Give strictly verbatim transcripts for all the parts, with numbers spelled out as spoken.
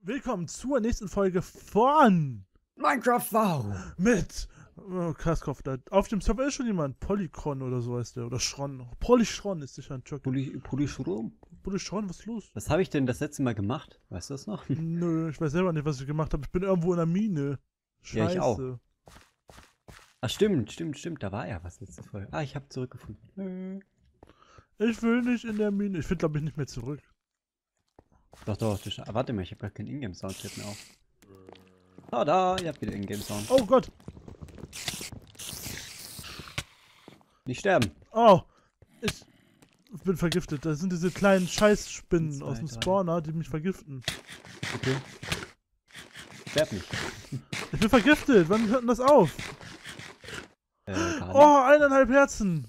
Willkommen zur nächsten Folge von Minecraft Wow mit oh, Kraskopf. Da auf dem Server ist schon jemand. Polychron oder so heißt der. Oder Schron. Polychron ist sicher ein Türk. Poly Polychrom. Polychron, was ist los? Was habe ich denn das letzte Mal gemacht? Weißt du das noch? Nö, ich weiß selber nicht, was ich gemacht habe. Ich bin irgendwo in der Mine. Scheiße. Ja, ich auch. Ach stimmt, stimmt, stimmt. Da war ja was letzte Folge. Ah, ich habe zurückgefunden. Ich will nicht in der Mine. Ich finde, glaube ich, nicht mehr zurück. Doch, doch. Das, ah, warte mal, ich habe gar keinen Ingame-Sound jetzt mehr auf. Ah, da, ihr habt wieder Ingame-Sound. Oh Gott. Nicht sterben. Oh. Ich bin vergiftet. Das sind diese kleinen Scheißspinnen Zwei, aus dem drei. Spawner, die mich vergiften. Okay. Sterb nicht. Ich bin vergiftet. Wann hört denn das auf? Äh, gar nicht. Oh, eineinhalb Herzen.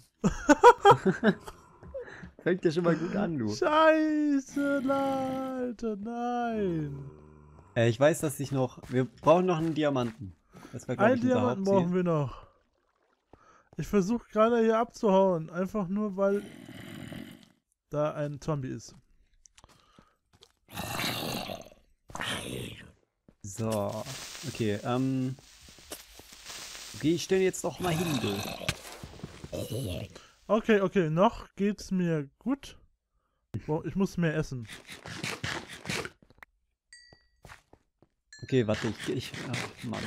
Fängt ja schon mal gut an, du. Scheiße, Alter, nein. Äh, ich weiß, dass ich noch... Wir brauchen noch einen Diamanten. Das war, glaub Ein ich, unser Diamanten Hauptziel. brauchen wir noch. Ich versuche gerade hier abzuhauen. Einfach nur, weil da ein Zombie ist. So, okay, ähm... Okay, ich stelle jetzt doch mal hin, du. Okay, okay, noch geht's mir gut. Boah, ich muss mehr essen. Okay, warte, ich... ich ach, Mann.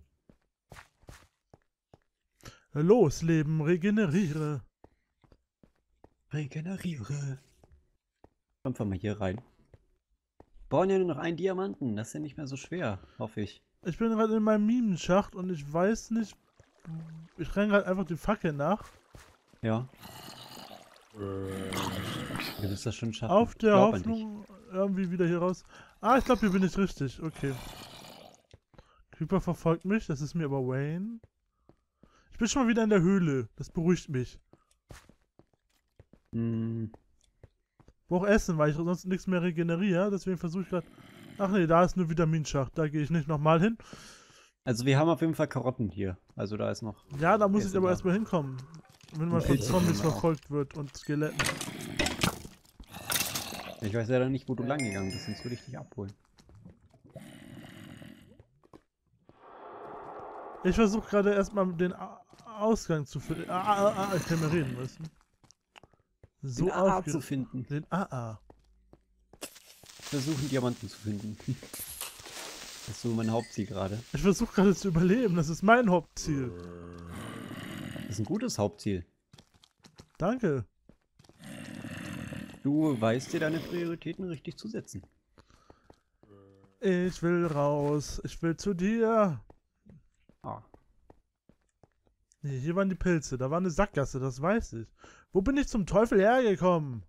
Los, Leben, regeneriere. Regeneriere. Kommt mal hier rein. Brauchen ja nur noch einen Diamanten, das ist ja nicht mehr so schwer, hoffe ich. Ich bin gerade in meinem Minenschacht und ich weiß nicht... Ich renne gerade einfach die Fackel nach. Ja. Du wirst das schon schaffen. Auf der Ich glaub an Hoffnung, irgendwie wieder hier raus. Ah, ich glaube, hier bin ich richtig. Okay. Creeper verfolgt mich, das ist mir aber Wayne. Ich bin schon mal wieder in der Höhle. Das beruhigt mich. dich. Hm, Ich brauche Essen, weil ich sonst nichts mehr regeneriere. Deswegen versuche ich gerade... Ach nee, da ist nur Vitaminschacht. Da gehe ich nicht nochmal hin. also wir haben auf jeden Fall Karotten hier. Also da ist noch... Ja, da muss Essen ich aber da. erstmal hinkommen. Wenn man von Okay. Zombies verfolgt wird und Skeletten. Ich weiß leider nicht, wo du lang gegangen bist, sonst würde ich dich abholen. Ich versuche gerade erstmal den A Ausgang zu finden. Ah, ah, ah, ich kann mir reden müssen. So Den A A aufge- zu finden. Den A A. Versuchen, Diamanten zu finden. Das ist so mein Hauptziel gerade. Ich versuche gerade zu überleben. Das ist mein Hauptziel. Das ist ein gutes Hauptziel. Danke. Du weißt dir deine Prioritäten richtig zu setzen. Ich will raus. Ich will zu dir. Ah. Nee, hier waren die Pilze. Da war eine Sackgasse, das weiß ich. Wo bin ich zum Teufel hergekommen?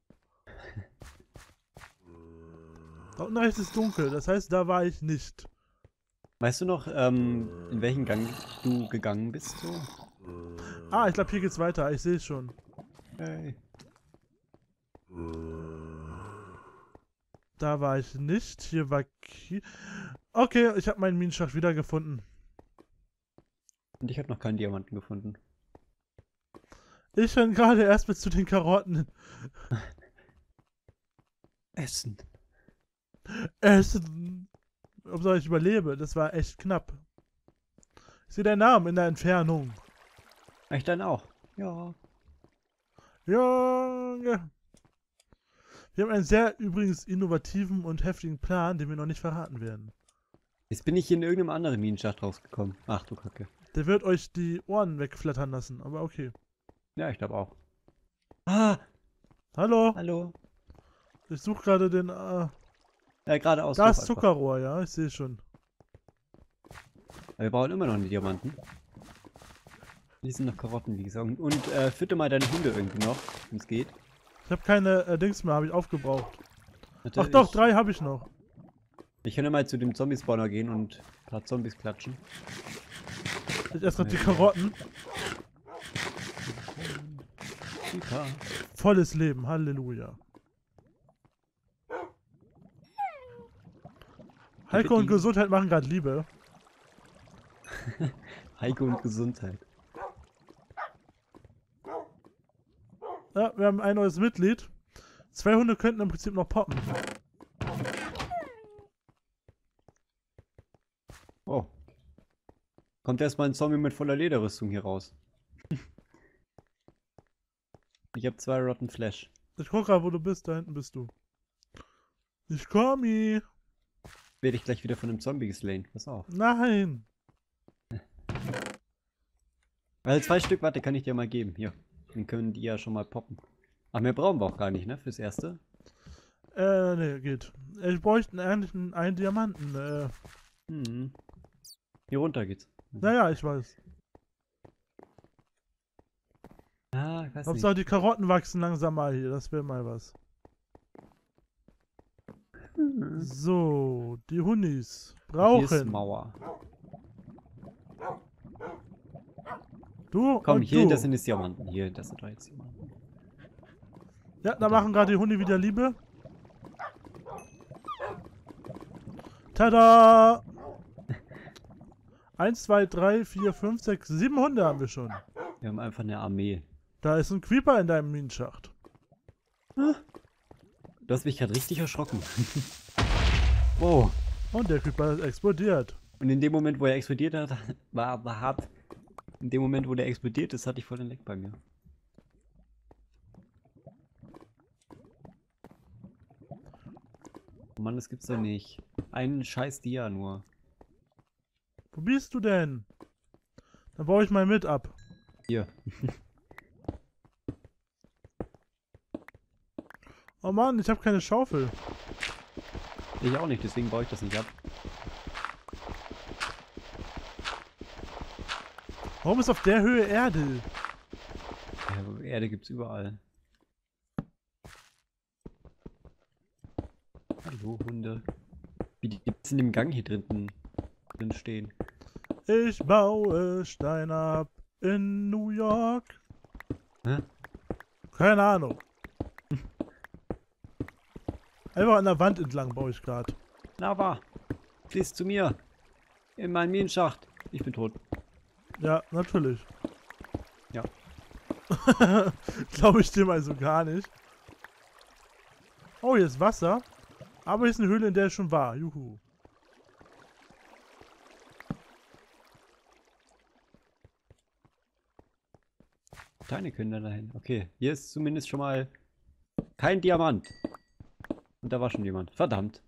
Da unten rechts ist dunkel. Das heißt, da war ich nicht. Weißt du noch, ähm, in welchen Gang du gegangen bist? So? Ah, ich glaube, hier geht's weiter. Ich sehe es schon. Hey. Da war ich nicht. Hier war... Ki okay, ich habe meinen Minenschacht wiedergefunden. Und ich habe noch keinen Diamanten gefunden. Ich bin gerade erst mit zu den Karotten. Essen. Essen. Ob ich überlebe, das war echt knapp. Ich sehe deinen Namen in der Entfernung. Ich dann auch. Ja. Junge. Wir haben einen sehr übrigens innovativen und heftigen Plan, den wir noch nicht verraten werden. Jetzt bin ich hier in irgendeinem anderen Minenschacht rausgekommen. Ach du Kacke. Der wird euch die Ohren wegflattern lassen, aber okay. Ja, ich glaube auch. Ah, Hallo? hallo. Ich suche gerade den... Äh, Ja, geradeaus. da lauf ist einfach. Zuckerrohr, ja, ich sehe schon. Aber wir brauchen immer noch einen Diamanten. Die sind noch Karotten, wie gesagt. Und äh, fütter mal deine Hunde irgendwie noch, wenn es geht. Ich habe keine äh, Dings mehr, habe ich aufgebraucht. Warte, Ach doch, ich, drei habe ich noch. Ich kann ja mal zu dem Zombie-Spawner gehen und ein paar Zombies klatschen. Ich esse gerade die Nee. Karotten. Super. Volles Leben, Halleluja. Heiko und Gesundheit machen gerade Liebe. Heiko und Gesundheit. Ja, wir haben ein neues Mitglied. Zwei Hunde könnten im Prinzip noch poppen. Kommt erstmal ein Zombie mit voller Lederrüstung hier raus. Ich habe zwei Rotten Flash. Ich guck gerade, wo du bist. Da hinten bist du. Ich komme. Werde ich gleich wieder von einem Zombie geslain. Pass auf. Nein. Weil zwei Stück, warte, kann ich dir mal geben. Hier. Dann können die ja schon mal poppen. Ach, mehr brauchen wir auch gar nicht, ne? Fürs Erste. Äh, ne, geht. Ich bräuchte eigentlich einen, einen Diamanten. Äh. Hm. Hier runter geht's. Naja, ich weiß. Ah, ich weiß Hauptsache nicht. die Karotten wachsen langsam mal hier. Das wäre mal was. Mhm. So, die Hunis Hier ist brauchen. Mauer. Du Komm, und hier, du. das sind jetzt Diamanten. Hier, das sind jetzt Diamanten. Ja, da machen gerade die Hunde wieder Liebe. Tada! Eins, zwei, drei, vier, fünf, sechs, sieben Hunde haben wir schon. Wir haben einfach eine Armee. Da ist ein Creeper in deinem Minenschacht. Du hast mich gerade richtig erschrocken. Wow. Und der Creeper ist explodiert. Und in dem Moment, wo er explodiert hat, war, war hart. In dem Moment, wo der explodiert ist, hatte ich voll den Leck bei mir. Oh Mann, das gibt's doch nicht. Einen scheiß Dia nur. Wo bist du denn? Dann baue ich mal mit ab. Hier. Oh Mann, ich habe keine Schaufel. Ich auch nicht, deswegen baue ich das nicht ab. Warum ist auf der Höhe Erde? Ja, Erde gibt's überall. Hallo, Hunde. Wie die jetzt in dem Gang hier drin, drin stehen. Ich baue Stein ab in New York. Hä? Keine Ahnung. Einfach an der Wand entlang baue ich gerade. Lava! Fließt zu mir! In meinen Minenschacht! Ich bin tot. Ja, natürlich. Ja. Glaube ich dem also gar nicht. Oh, hier ist Wasser. Aber hier ist eine Höhle, in der ich schon war. Juhu. Deine Kinder dahin. Okay, hier ist zumindest schon mal kein Diamant. Und da war schon jemand. Verdammt.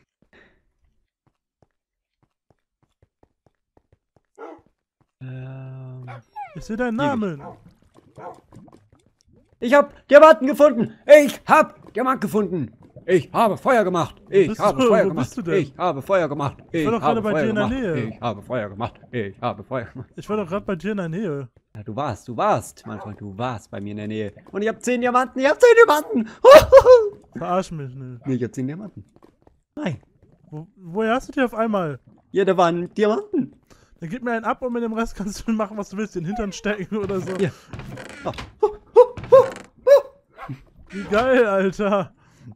ähm, Ich sehe deinen Hier Namen. ich hab Diamanten gefunden! Ich hab Diamant gefunden! Ich habe Feuer gemacht! Ich bist habe du? Feuer Wo gemacht! bist du denn? Ich habe Feuer gemacht! Ich war doch habe gerade bei Feuer dir in der gemacht! Nähe. Ich habe Feuer gemacht! Ich habe Feuer gemacht! Ich war doch gerade bei dir in der Nähe. Ja, du warst, du warst, mein Freund, du warst bei mir in der Nähe. Und ich hab zehn Diamanten, ich hab zehn Diamanten! Verarsch mich nicht. Nee, ich hab zehn Diamanten. Nein. Wo, woher hast du die auf einmal? Ja, da waren Diamanten. Dann gib mir einen ab und mit dem Rest kannst du machen, was du willst. Den Hintern stecken oder so. Ja. Oh. Wie geil, Alter.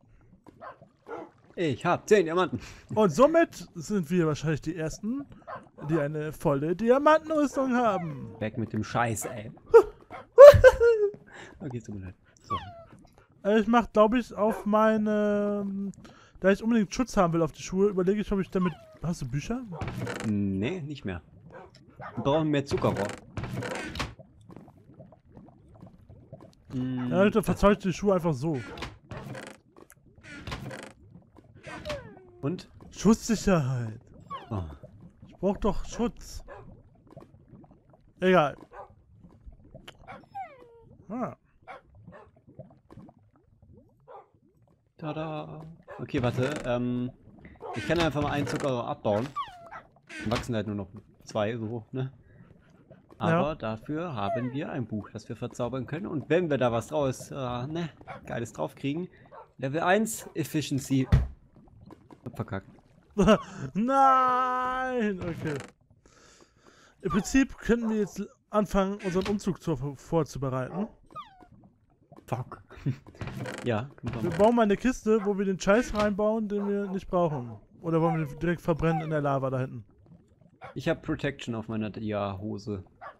Ich hab zehn Diamanten. Und somit sind wir wahrscheinlich die Ersten, die eine volle Diamantenrüstung haben. Weg mit dem Scheiß, ey. Okay, tut mir leid. So. Äh, Ich mach, glaube ich, auf meine... Da ich unbedingt Schutz haben will auf die Schuhe, überlege ich, ob ich damit... Hast du Bücher? Nee, nicht mehr. Wir brauchen mehr Zuckerrohr. Mm, Ja, dann verzeih ich die Schuhe einfach so. Und? Schutzsicherheit. Oh. Ich brauch doch Schutz. Egal. Ah. Tada. Okay, warte. Ähm, ich kann einfach mal einen Zuckerrohr abbauen. Dann wachsen halt nur noch zwei, so, ne? Aber Ja. dafür haben wir ein Buch, das wir verzaubern können. Und wenn wir da was draus, äh, ne, Geiles draufkriegen. Level eins, Efficiency. Hab verkackt. Nein! Okay. Im Prinzip könnten wir jetzt anfangen, unseren Umzug zu, vorzubereiten. Fuck. Ja, können wir Wir machen. bauen mal eine Kiste, wo wir den Scheiß reinbauen, den wir nicht brauchen. Oder wollen wir den direkt verbrennen in der Lava da hinten? Ich habe Protection auf meiner Dia-Hose.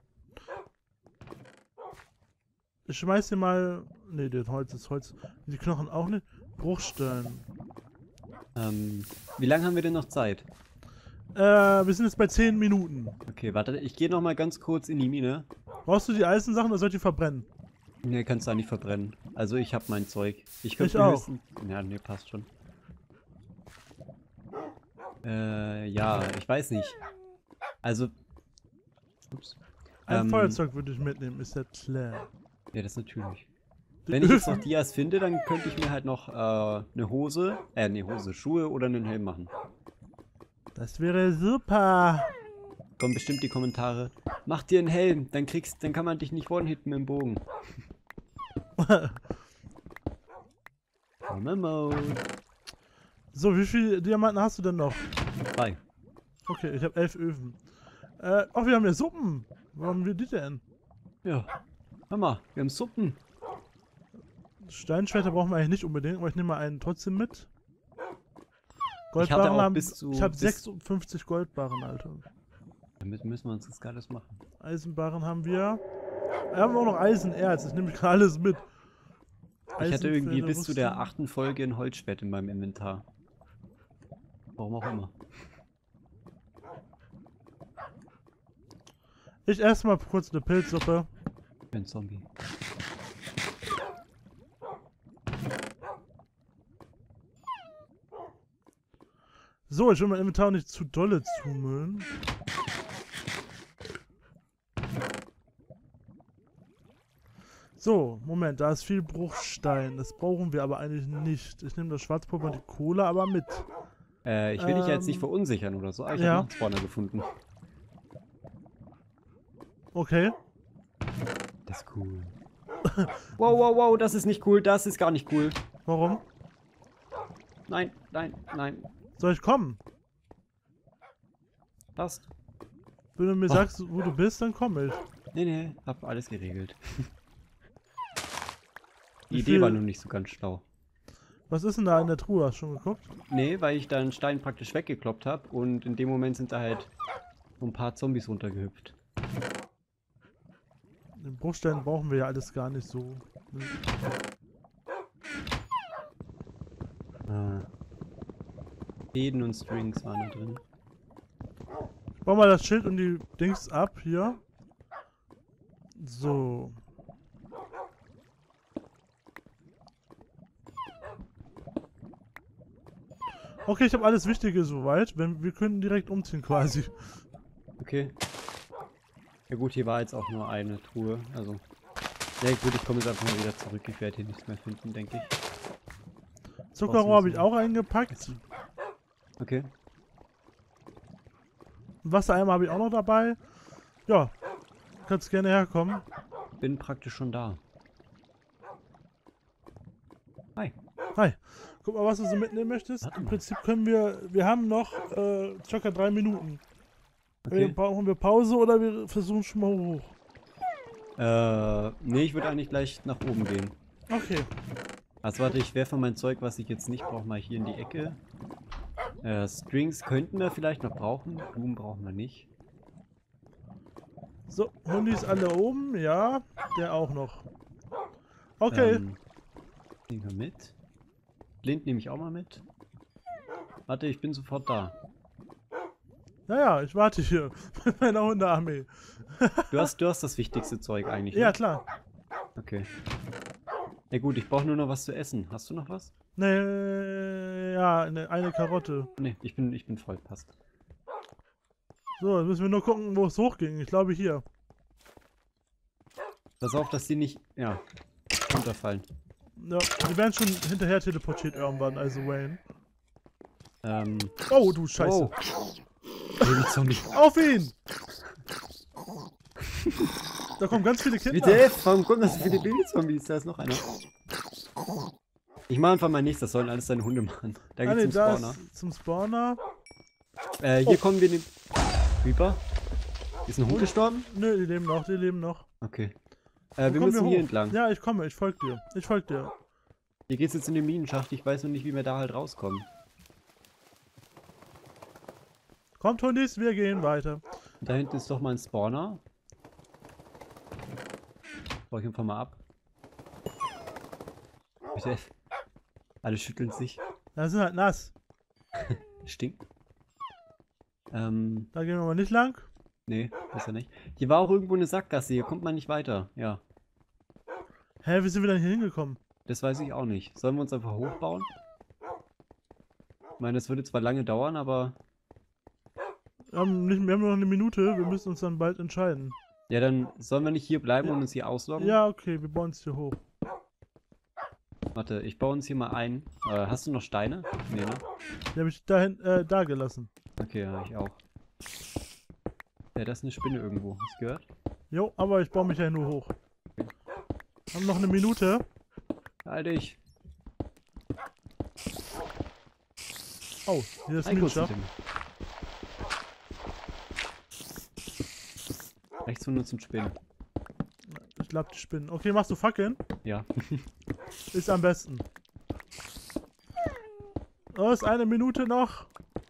Ich schmeiß hier mal... Ne, das Holz ist Holz. Die Knochen auch nicht. Bruchstein. Ähm, wie lange haben wir denn noch Zeit? Äh, wir sind jetzt bei zehn Minuten. Okay, warte, ich gehe noch mal ganz kurz in die Mine. Brauchst du die Eisensachen oder soll ich die verbrennen? Ne, kannst du auch nicht verbrennen. Also ich habe mein Zeug. Ich könnte Ich auch. höchstens... Ja, ne, passt schon. Äh, ja, ich weiß nicht. Also... Ups. Ein Ähm, Feuerzeug würde ich mitnehmen, ist ja klar. Ja, das natürlich. Die Wenn ich jetzt noch Öfen- Dias finde, dann könnte ich mir halt noch äh, eine Hose, äh, ne Hose, Schuhe oder einen Helm machen. Das wäre super. Kommen bestimmt die Kommentare. Mach dir einen Helm, dann kriegst, dann kann man dich nicht one-hitten mit dem Bogen. Memo. So, wie viele Diamanten hast du denn noch? Drei. Okay, ich habe elf Öfen. Äh, ach, wir haben ja Suppen. Wo haben wir die denn? Ja. Hör mal, wir haben Suppen. Steinschwerter brauchen wir eigentlich nicht unbedingt, aber ich nehme mal einen trotzdem mit. Ich hatte auch haben, bis zu- ich habe bis- sechsundfünfzig Goldbarren, Alter. Damit müssen wir uns das Geiles machen. Eisenbarren haben wir. Wir haben auch noch Eisenerz, ich nehme gerade alles mit. Ich hatte irgendwie Eisenpfähle, bis zu der Rüstung. achten Folge ein Holzschwert in meinem Inventar. Warum auch immer. Ich esse mal kurz eine Pilzsuppe. Ich bin ein Zombie. So, ich will mein Inventar nicht zu dolle zumüllen. So, Moment, da ist viel Bruchstein. Das brauchen wir aber eigentlich nicht. Ich nehme das Schwarzpulver und die Kohle aber mit. Äh, ich will dich ja jetzt nicht Ähm, verunsichern oder so. Ah, ich ja. habe noch einen Spawner gefunden. Okay. Das ist cool. Wow, wow, wow, das ist nicht cool. Das ist gar nicht cool. Warum? Nein, nein, nein. Soll ich kommen? Passt. Wenn du mir Oh. sagst, wo du bist, dann komme ich. Nee, nee, hab alles geregelt. Die Wie Idee viel- war nur nicht so ganz schlau. Was ist denn da in der Truhe? Hast du schon geguckt? Nee, weil ich da einen Stein praktisch weggekloppt habe und in dem Moment sind da halt so ein paar Zombies runtergehüpft. Den Bruchstein brauchen wir ja alles gar nicht so. Ah. Fäden und Strings waren da drin. Ich baue mal das Schild und die Dings ab hier. So. Okay, ich habe alles Wichtige soweit. Wenn, wir können direkt umziehen quasi. Okay. Ja gut, hier war jetzt auch nur eine Truhe, also... Ja gut, ich komme jetzt einfach mal wieder zurück. Ich werde hier nichts mehr finden, denke ich. Zuckerrohr habe ich auch eingepackt. Okay. Einen Wassereimer habe ich auch noch dabei. Ja, kannst gerne herkommen. Bin praktisch schon da. Hi. Hi. Guck mal, was du so mitnehmen möchtest. Warte Im mal. Prinzip können wir, wir haben noch äh, circa drei Minuten. Okay. Äh, brauchen wir Pause oder wir versuchen schon mal hoch? Äh, nee, ich würde eigentlich gleich nach oben gehen. Okay. Also warte, ich werfe mein Zeug, was ich jetzt nicht brauche, mal hier in die Ecke. Äh, Strings könnten wir vielleicht noch brauchen. Blumen brauchen wir nicht. So, Hundis alle oben, ja. Der auch noch. Okay. Ähm, nehmen wir mit. Blind nehme ich auch mal mit. Warte, ich bin sofort da. Ja, ja, ich warte hier mit meiner Hundearmee. Du hast, du hast das wichtigste Zeug eigentlich. Ja, Ne? klar. Okay. Ja gut, ich brauche nur noch was zu essen. Hast du noch was? Ne, ja, eine, eine Karotte. Ne, ich bin, ich bin voll, passt. So, jetzt müssen wir nur gucken, wo es hochging. Ich glaube hier. Pass auf, dass die nicht, ja, runterfallen. Ja, die werden schon hinterher teleportiert irgendwann, also Wayne. Ähm, Oh, du Scheiße. wow. Baby-Zombie. Auf ihn! Da kommen ganz viele Kinder. Bitte, warum kommen da so viele Baby-Zombies? Da ist noch einer. Ich mache einfach mal nichts, das sollen alles deine Hunde machen. Da Ah, geht's nee, zum da Spawner. ist zum Spawner. Äh, hier Oh. kommen wir den... Creeper? Ist ein Hund gestorben? Nö, die leben noch, die leben noch. Okay. Wo Äh, wir kommen müssen hier hoch? entlang. Ja, ich komme, ich folge dir. Ich folge dir. Hier geht's jetzt in den Minenschacht. Ich weiß noch nicht, wie wir da halt rauskommen. Kommt, Hundis, wir gehen weiter. Da hinten ist doch mal ein Spawner. Baue ich einfach mal ab. Bitte. Alle schütteln sich. Da sind halt nass. Stinkt. Ähm, Da gehen wir mal nicht lang. nee, besser nicht. Hier war auch irgendwo eine Sackgasse, hier kommt man nicht weiter. Ja, Hä, wie sind wir denn hier hingekommen? das weiß ich auch nicht. Sollen wir uns einfach hochbauen? Ich meine, das würde zwar lange dauern, aber... Wir haben, nicht, wir haben nur noch eine Minute, wir müssen uns dann bald entscheiden. Ja, dann sollen wir nicht hier bleiben Ja. und uns hier ausloggen? Ja, okay, wir bauen uns hier hoch. Warte, ich baue uns hier mal ein. Äh, hast du noch Steine? Nee, ne? Die habe ich dahin, äh, da gelassen. Okay, ja, ich auch. Ja, das ist eine Spinne irgendwo. Hast du gehört? Jo, aber ich baue mich ja nur hoch. Haben noch eine Minute. Halt dich. Oh, hier ist Ein kurzer Minenschaft. Rechts von uns zum Spinnen. Ich glaube, die Spinnen. Okay, machst du Fackeln? Ja. Ist am besten. Oh, ist eine Minute noch.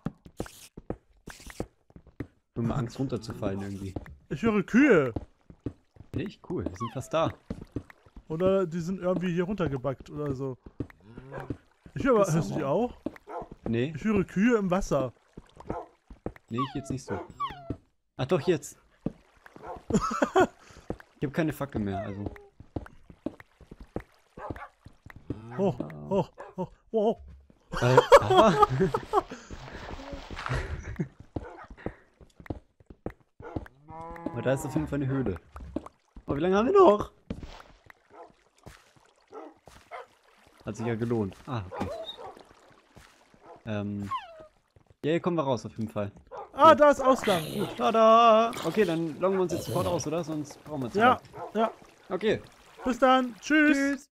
Ich hab mal Angst runterzufallen irgendwie. Ich höre Kühe. Nicht? Cool, wir sind fast da. Oder die sind irgendwie hier runtergebackt oder so. Ich höre, hörst du die auch? Nee, Ich höre Kühe im Wasser. nee, ich jetzt nicht so. Ach doch, jetzt. Ich habe keine Fackel mehr, also. Hoch, hoch, hoch, hoch. Äh, ah. Aber da ist auf jeden Fall eine Höhle. Aber wie lange haben wir noch? Hat sich ja gelohnt. Ah, okay. Ähm. Ja, hier kommen wir raus auf jeden Fall. Ah, da ist Ausgang. Gut. Tada! Okay, dann loggen wir uns jetzt sofort aus, oder? Sonst brauchen wir es Ja, ja. Okay. Bis dann. Tschüss. Tschüss.